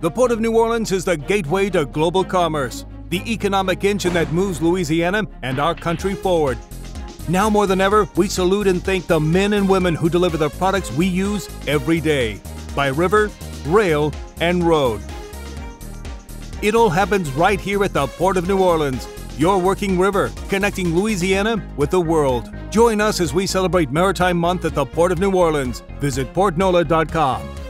The Port of New Orleans is the gateway to global commerce, the economic engine that moves Louisiana and our country forward. Now more than ever, we salute and thank the men and women who deliver the products we use every day, by river, rail, and road. It all happens right here at the Port of New Orleans, your working river, connecting Louisiana with the world. Join us as we celebrate Maritime Month at the Port of New Orleans. Visit portnola.com.